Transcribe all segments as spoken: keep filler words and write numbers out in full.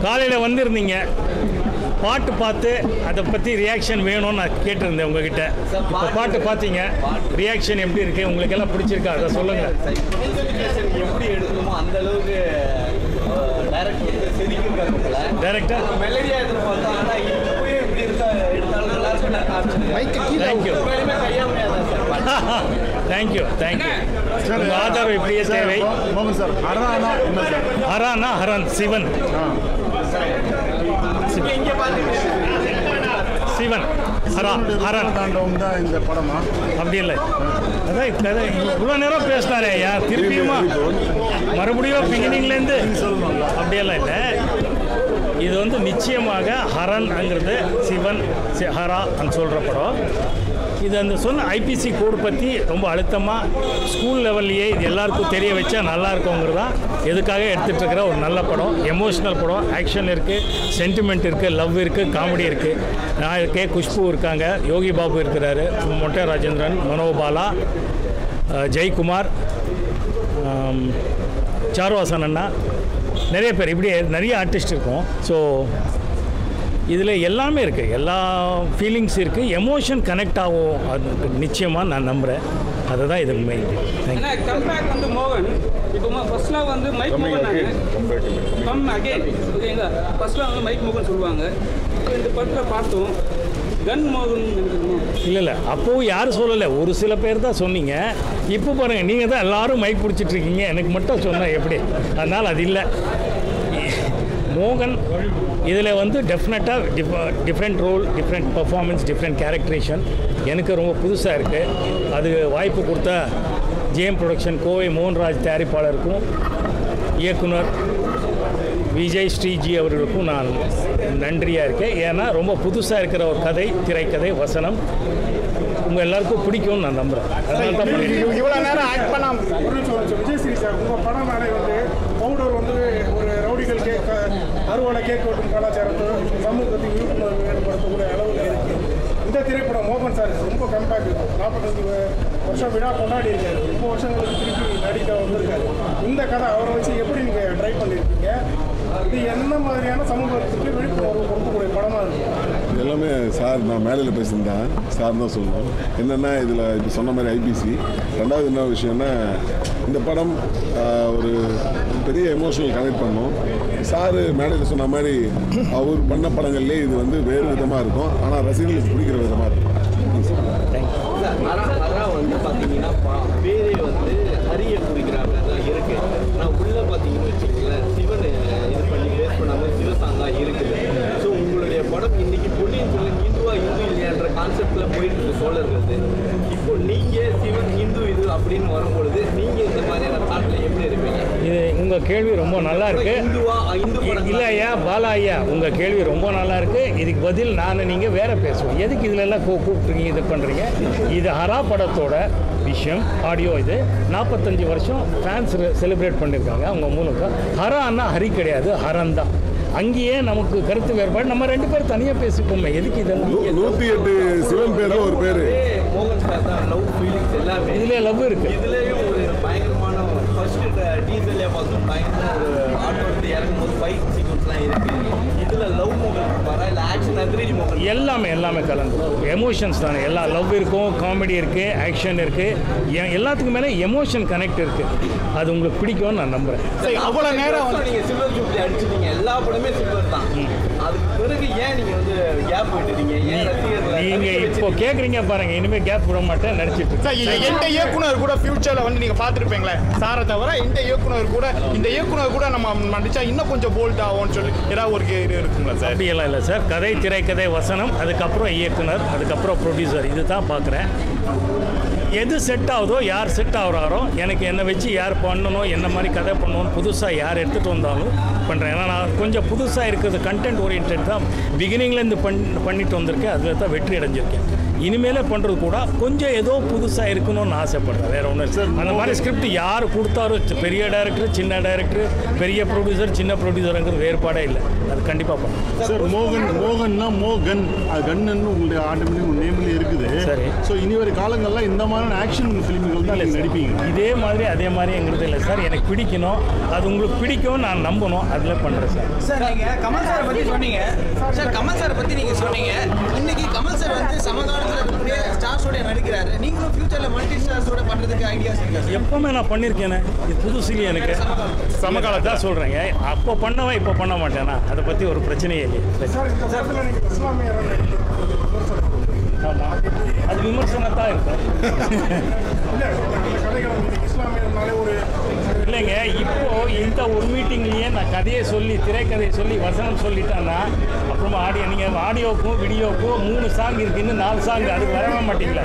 காலையில் வந்திருந்தீங்க, பாட்டு பார்த்து அதை பற்றி ரியாக்ஷன் வேணும்னு நான் கேட்டிருந்தேன் உங்ககிட்ட. இப்போ பாட்டு பார்த்தீங்க, ரியாக்ஷன் எப்படி இருக்குது, உங்களுக்கு எல்லாம் பிடிச்சிருக்கா அதை சொல்லுங்கள். எப்படி எடுக்கணுமோ அந்த அளவுக்கு டைரக்டர் செதுக்கியிருக்காங்க. டைரக்டர் மெலடியாக எதிர்பார்த்தோம், ஆனால் இப்போயே இப்படி இருக்கா எடுத்தாலும் எல்லாருக்கும் நான் காமிச்சிருக்கேன். Thank you thank you thank you. உங்கள் ஆதரவு இப்படியே தேவை. ஹரானா ஹரன் சிவன் சிவன் ஹரா ஹரன் தான் இந்த படமா? அப்படி இல்லை, அதான் கதை இவ்வளோ நேரம் பேசினாரே யார் திருப்பியுமா மறுபடியும் பிகினிங்லேருந்து அப்படியெல்லாம் இல்லை. இது வந்து நிச்சயமாக ஹரன்ங்கிறது சிவன் ஹரா అని சொல்கிற படம். இது அந்த சொன்ன ஐபிசி கோடு பற்றி ரொம்ப அழுத்தமாக ஸ்கூல் லெவல்லையே இது எல்லாருக்கும் தெரிய வச்சா நல்லா இருக்குங்கிறது தான் எதுக்காக எடுத்துகிட்டு இருக்கிற ஒரு நல்ல படம். எமோஷ்னல் படம், ஆக்ஷன் இருக்குது, சென்டிமெண்ட் இருக்குது, லவ் இருக்குது, காமெடி இருக்குது. நான் இருக்கேன், குஷ்பு இருக்காங்க, யோகி பாபு இருக்கிறாரு, மொட்டை ராஜேந்திரன், மனோபாலா, ஜெயக்குமார், சாருவாசன் அண்ணா, நிறைய பேர், இப்படி நிறைய ஆர்டிஸ்ட் இருக்கும். ஸோ இதில் எல்லாமே இருக்குது, எல்லா ஃபீலிங்ஸ் இருக்குது, எமோஷன் கனெக்ட் ஆகும். அது நிச்சயமாக நான் நம்புகிறேன். அதுதான் இது மெயின். கம்பேக் வந்து மோகன் இப்போ ஃபர்ஸ்ட்லாம் வந்து மைக் மோகன் கம் அகேன் ஓகேங்களா. ஃபர்ஸ்ட்லாம் வந்து மைக் மோகன் சொல்லுவாங்க. இந்த படத்தில் பார்த்தோம் கன் மோகன். இல்லை இல்லை அப்போவும் யாரும் சொல்லலை, ஒரு சில பேர் தான் சொன்னீங்க. இப்போ பாருங்கள், நீங்கள் தான் எல்லோரும் மைக் பிடிச்சிட்ருக்கீங்க, எனக்கு மட்டும் சொன்னேன் எப்படி. அதனால் அது இல்லை. மோகன் இதில் வந்து டெஃபினட்டாக டிஃப different role, different performance, different characterisation எனக்கு ரொம்ப புதுசாக இருக்குது. அது வாய்ப்பு கொடுத்த ஜேஎம் ப்ரொடக்ஷன் கோவை மோகன்ராஜ் தயாரிப்பாளருக்கும் இயக்குனர் விஜய் ஸ்ரீஜி அவர்களுக்கும் நான் நன்றியாக இருக்கேன். ஏன்னா ரொம்ப புதுசாக இருக்கிற ஒரு கதை, திரைக்கதை, வசனம் உங்கள் எல்லாருக்கும் பிடிக்கும்னு நான் நம்புகிறேன். அதனால தான் இவ்வளோ நேரம் ஆக்ட் பண்ணாம விஜய் ஸ்ரீ சார் உங்கள் படம் மேலே வந்து பவுடர் வந்து ஒரு ரவுடிகள் கேட்க அறுவடை கேக் வெட்டும் கலாச்சாரத்தை சமூகத்துக்கு விழிப்புணர்வு ஏற்படுத்தக்கூடிய அளவில் இருக்குது. இந்த திரைப்படம் மோகன் சார் ரொம்ப கம்பேக், நாற்பத்தஞ்சு வருஷம் விழா கொண்டாடி இருக்காரு, ரொம்ப வருஷங்களுக்கு திருப்பி நடிக்க வந்திருக்காரு. இந்த கதை அவரை வச்சு எப்படி நீங்கள் ட்ரை பண்ணியிருக்கீங்க? இது என்ன மாதிரியான சமூகத்துக்கு விழிப்புணர்வு கொடுக்கக்கூடிய படமாக இருக்குது? எல்லாமே சார் நான் மேலையில் பேசியிருந்தேன், சார் தான் சொல்லணும். என்னென்னா இதில் இப்போ சொன்ன மாதிரி ஐபிசி. ரெண்டாவது என்ன விஷயம்னா இந்த படம் ஒரு பெரிய எமோஷனல் கனெக்ட் பண்ணோம். சார் மேடையில் சொன்ன மாதிரி அவர் பண்ண படங்கள்லேயே இது வந்து வேறு விதமாக இருக்கும், ஆனால் ரசிகர்களுக்கு பிடிக்கிற விதமாக இருக்கும். ஹரா வந்து பார்த்தீங்கன்னா பேரே வந்து ஹரிய குறிக்கிறாங்க தான் இருக்குது. ஆனால் உள்ளே பார்த்தீங்கன்னு வச்சுக்கோங்களேன் சிவன் இது பண்ணி பேஸ் பண்ணாமல் சிவசாங்காக இருக்குது. ஸோ உங்களுடைய படம் இன்னைக்கு பொன்னியின் செல்வன் ஹிந்துவா இந்து இல்லையான்ற கான்செப்டில் போயிட்டு இருக்கு சோழர்கள். இப்போ நீங்கள் சிவன் ஹிந்து இது அப்படின்னு வரும்பொழுது நீங்கள் இந்த மாதிரியான தாட்டில் எப்படி இருப்பீங்க? இது உங்கள் கேள்வி ரொம்ப நல்லா இருக்குது. இந்துவா இந்து இல்லை ஐயா, பாலா ஐயா, உங்கள் கேள்வி ரொம்ப நல்லா இருக்குது. இதுக்கு பதில் நான் நீங்கள் வேறு பேசுவோம். எதுக்கு இதில் எல்லாம் கூப்பிட்ருக்கீங்க, இது பண்ணுறீங்க? இது ஹரா படத்தோட விஷயம், ஆடியோ. இது நாற்பத்தஞ்சு வருஷம் ஃபேன்ஸ் செலிப்ரேட் பண்ணியிருக்காங்க அவங்க மூலமாக. ஹரா அண்ணா ஹரி கிடையாது, ஹரன் தான். அங்கேயே நமக்கு கருத்து வேறுபாடு, நம்ம ரெண்டு பேரும் தனியாக பேசிப்போமே, எதுக்கு இதெல்லாம்? நூற்றி எட்டு சிவன் பேர் ஒரு பேர் மோகன் சார் தான் லவ் ஃபீலிங்ஸ் எல்லாமே இதுலேயே லவ் இருக்குது. இதுலேயும் ஒரு பயங்கரமான ஃபர்ஸ்ட் டீசல்லே பார்த்தோம், பயங்கரமாக ஒரு ஆட்டோ வந்து இறங்கும் போது ஃபைட் சீக்வன்ஸ்லாம் இருக்குது. இதில் லவ் மோகன் இருப்பாரா இல்லை ஆக்ஷன் அதிரடி மோகன்? எல்லாமே எல்லாமே கலந்து எமோஷன்ஸ் தானே. எல்லாம் லவ் இருக்கும், காமெடி இருக்குது, ஆக்ஷன் இருக்குது, எல்லாத்துக்கும் மேலே எமோஷன் கனெக்ட் இருக்குது. அது உங்களுக்கு பிடிக்கும்னு நான் நம்புகிறேன். அவ்வளோ நேரம் நீங்கள் சில்வர் ஜூப்ளி அடிச்சிட்டீங்க, எல்லா படமே சில்வர் தான். அதுக்கு பிறகு ஏன் நீங்கள் வந்து கேப் விட்டுட்டீங்க? ஏன் ரசிகர்கள் நீங்கள் இப்போ கேட்குறீங்க பாருங்க, இனிமேல் கேப் விட மாட்டேன், நடிச்சிட்டு சார். எந்த இயக்குனர் கூட ஃபியூச்சரில் வந்து நீங்கள் பார்த்துருப்பீங்களே சாரை தவிர, இந்த இயக்குனர் கூட இந்த இயக்குனர் கூட நம்ம நடிச்சா இன்னும் கொஞ்சம் போல்ட் ஆகும்னு சொல்லி ஏதாவது ஒரு இது இருக்குங்களா சார்? அப்படியெல்லாம் இல்லை சார். கதை, திரைக்கதை, வசனம், அதுக்கப்புறம் இயக்குனர், அதுக்கப்புறம் ப்ரொடியூசர், இது தான் பார்க்குறேன். எது செட் ஆகுதோ, யார் செட் ஆகுறாரோ, எனக்கு என்னை வச்சு யார் பண்ணணும், என்ன மாதிரி கதை பண்ணணும், புதுசாக யார் எடுத்துகிட்டு வந்தாலும் பண்ணுறேன். ஏன்னா நான் கொஞ்சம் புதுசாக இருக்கிறது, கண்டென்ட் ஓரியன்ட் தான் பிகினிங்லேருந்து பண் பண்ணிட்டு வந்திருக்கேன். அதில் தான் வெற்றி அடைஞ்சிருக்கேன். இனிமேலே பண்ணுறது கூட கொஞ்சம் ஏதோ புதுசாக இருக்கணும்னு ஆசைப்படுறேன். வேறு ஒன்றும் சார் அந்த மாதிரி ஸ்கிரிப்ட் யார் கொடுத்தாரோ பெரிய டைரக்டர் சின்ன டைரக்டர் பெரிய ப்ரொடியூசர் சின்ன ப்ரொடியூசருங்கிற வேறுபாடே இல்லை. அது கண்டிப்பாக பண்ணுறேன் சார். மோகன் மோகன்னா மோகன் கன்னு உங்களுடைய ஆட்டோமேட்டிக் உங்கள் நேம்லேயே இருக்குது. சரி. ஸோ இனி வரை காலங்கள்லாம் இந்த மாதிரியான ஆக்ஷன் ஃபிலிம்கள் தான் நடிப்பீங்க. இதே மாதிரி அதே மாதிரிங்கிறது இல்லை சார். எனக்கு பிடிக்கணும், அது உங்களுக்கு பிடிக்கும், நான் நம்பணும், அதில் பண்ணுறேன் சார். சார் நீங்கள் கமல் சாரை பற்றி சொன்னீங்க சார். கமல் சாரை பற்றி நீங்கள் சொன்னீங்க. இன்னைக்கு கமல் சார் வந்து சமகாலத்தில் இருக்கக்கூடிய ஸ்டார்ஸோட நடிக்கிறாரு. நீங்களும் ஃபியூச்சரில் மல்டி ஸ்டார்ஸோட பண்ணுறதுக்கு ஐடியாஸ் இருக்கா? எப்பவுமே நான் பண்ணியிருக்கேனே. இது புதுசு இல்லையா எனக்கு. சமகாலத்தை தான் சொல்கிறேங்க. அப்போ பண்ணவன் இப்போ பண்ண மாட்டேனா, அதை பற்றி ஒரு பிரச்சனையே இல்லை. ஆமாம், அது விமர்சனத்தான் இருக்கும். இல்லைங்க, இப்போ இந்த ஒரு மீட்டிங்லேயே நான் கதையை சொல்லி திரைக்கதையை சொல்லி வசனம் சொல்லிட்டேன்னா அப்புறமா ஆடியோ நீங்கள் ஆடியோக்கும் வீடியோக்கும் மூணு சாங் இருக்குது, இன்னும் நாலு சாங் அதுக்கு வரவே மாட்டீங்களா?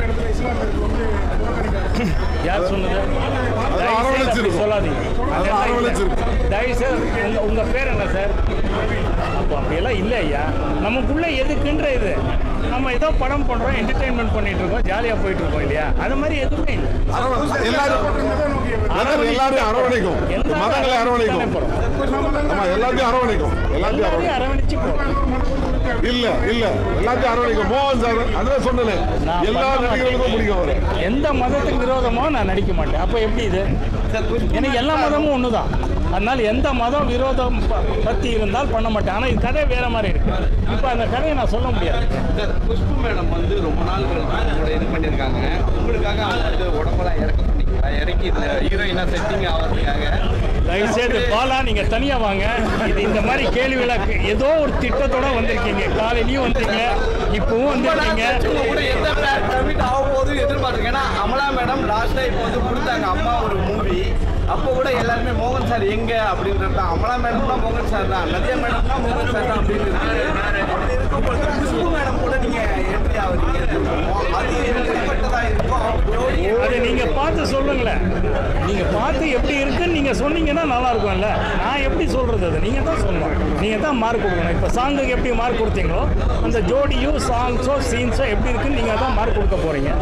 யார் சொன்னது? சொல்லாதீங்க. தயவுசெய்து உங்கள் உங்கள் பேர் என்ன சார்? அப்போ அப்படியெல்லாம் இல்லை ஐயா. நமக்குள்ளே எதுக்குன்ற இது நம்ம ஏதோ படம் பண்ணுறோம், என்டர்டெயின்மெண்ட் பண்ணிட்டு இருக்கோம், ஜாலியாக போயிட்டு இருக்கோம் இல்லையா? அது மாதிரி எதுவுமே இல்லை. எல்லாரும் எல்லாரும் அரவணைக்கும், மதங்களை அரவணைக்கும், எல்லாத்தையும் அரவணைக்கும், எல்லாத்தையும் அரவணைச்சு இல்ல இல்ல எல்லாத்தையும் அரவணைக்கும். மோகன் சார் அதான் சொன்னேன், எல்லா நடிகர்களுக்கும் பிடிக்கும். வர எந்த மதத்துக்கு விரோதமோ நான் நடிக்க மாட்டேன். அப்போ எப்படி இது? எனக்கு எல்லா மதமும் ஒன்று தான். அதனால எந்த மதம் விரோதம் பற்றி இருந்தால் பண்ண மாட்டேன். ஆனால் இது கதை வேற மாதிரி இருக்கு. இப்போ அந்த கதையை நான் சொல்ல முடியாது. புஷ்பு மேடம் வந்து ரொம்ப நாள் கூட இது பண்ணியிருக்காங்க. உங்களுக்காக அவங்க வந்து உடம்பெல்லாம் இறக்க பண்ணிக்கலாம், இறக்கி இதில் ஹீரோயினாக செட்டிங் ஆகிறதுக்காக. தயவுசெய்து பாலா நீங்கள் தனியாக வாங்க. இது இந்த மாதிரி கேள்வி விளக்கு ஏதோ ஒரு திட்டத்தோட வந்திருக்கீங்க. காலையிலையும் வந்தீங்க, இப்பவும் வந்திருக்கீங்க. கூட எந்த கமிட் ஆகும் போது எதிர்பார்த்துருக்கேன். ஏன்னா அமலா மேடம் லாஸ்ட்டாக இப்போ வந்து கொடுத்தாங்க அம்மா ஒரு மூவி. அப்போ கூட எல்லாருமே மோகன் சார் எங்கே அப்படின்றது தான். அமலா மேடம் தான் மோகன் சார் தான், நதியா மேடம் தான் மோகன் சார் தான் அப்படின்னு அப்படி இருக்கும்போது புஷ்பு மேடம் கூட நீங்கள் என்ட்ரி ஆகுறீங்க. அது எப்படிப்பட்டதாக இருக்கும்? அதை நீங்கள் பார்த்து சொல்லுங்களேன். நீங்கள் பார்த்து எப்படி இருக்குன்னு நீங்கள் சொன்னீங்கன்னா நல்லா இருக்கும்ல. நான் எப்படி சொல்கிறது? அது நீங்கள் தான் சொல்லணும். நீங்கள் தான் மார்க் கொடுக்கணும். இப்போ சாங்குக்கு எப்படி மார்க் கொடுத்தீங்களோ அந்த ஜோடியோ சாங்ஸோ சீன்ஸோ எப்படி இருக்குன்னு நீங்கள் தான் மார்க் கொடுக்க போகிறீங்க.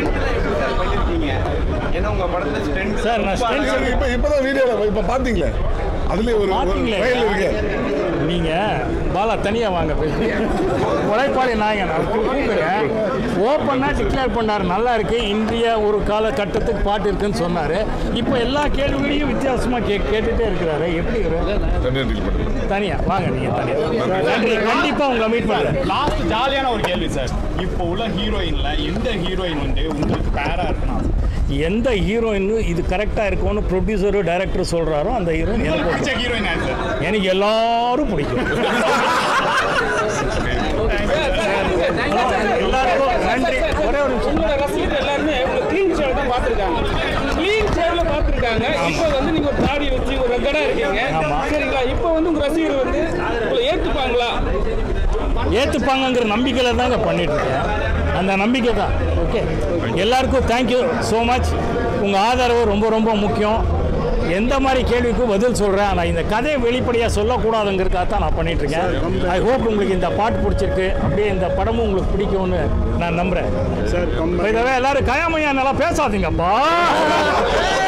ஏன்னா உங்கள் படத்தில் ஸ்ட்ரென்த் சார் நான் ஸ்ட்ரென்த் இப்போ இப்போதான் வீடியோவில் இப்போ பார்த்தீங்களே, அதுலேயே ஒரு ட்ரையல் இருக்கு. நீங்கள் பாலா தனியாக வாங்க. உழைப்பாளி நாயகன் அவர் கூப்பிடுங்க. ஓப்பனாக டிக்ளேர் பண்ணார், நல்லா இருக்கு, இந்திய ஒரு காலகட்டத்துக்கு பாட்டு இருக்குன்னு சொன்னார். இப்போ எல்லா கேள்விகளையும் வித்தியாசமாக கே கேட்டுகிட்டே இருக்கிறாரு. எப்படி தனியாக வாங்க. நீங்கள் தனியாக நன்றி. கண்டிப்பாக உங்களை மீட் பண்ணுறேன். லாஸ்ட் ஜாலியான ஒரு கேள்வி சார். இப்போ உள்ள ஹீரோயினில் எந்த ஹீரோயின் வந்து உங்களுக்கு பேராக இருக்கணும்? எந்த ஹீரோயின் இது கரெக்டாக இருக்கும்னு ப்ரொடியூசரு டைரக்டர் சொல்கிறாரோ அந்த ஹீரோயின் எனக்கு பிடிச்ச ஹீரோயின். எனக்கு எல்லாரும் பிடிக்கும். எல்லாருக்கும் நன்றி. ஒரே ஒரு உங்களோட ரசிகர்கள் எல்லாருமே உங்களை க்ளீன் ஷேவ் தான் பார்த்துருக்காங்க. க்ளீன் ஷேவ்ல பார்த்துருக்காங்க. இப்போ வந்து நீங்கள் ஒரு தாடி வச்சு ஒரு ரெக்கடாக இருக்கீங்க. சரிங்களா? இப்போ வந்து உங்கள் ரசிகர்கள் வந்து உங்களை ஏற்றுப்பாங்களா? ஏற்றுப்பாங்கங்கிற நம்பிக்கையில் தாங்க பண்ணிட்டு இருக்கேன். அந்த நம்பிக்கை தான். ஓகே, எல்லாருக்கும் தேங்க்யூ ஸோ மச். உங்கள் ஆதரவு ரொம்ப ரொம்ப முக்கியம். எந்த மாதிரி கேள்விக்கும் பதில் சொல்கிறேன். ஆனால் இந்த கதையை வெளிப்படையாக சொல்லக்கூடாதுங்கிறதுக்காக தான் நான் பண்ணிகிட்ருக்கேன். ஐ ஹோப் உங்களுக்கு இந்த பாட்டு பிடிச்சிருக்கு, அப்படியே இந்த படமும் உங்களுக்கு பிடிக்கும்னு நான் நம்புகிறேன். சார் எல்லாரும் கயாமையா நல்லா பேசாதீங்கப்பா.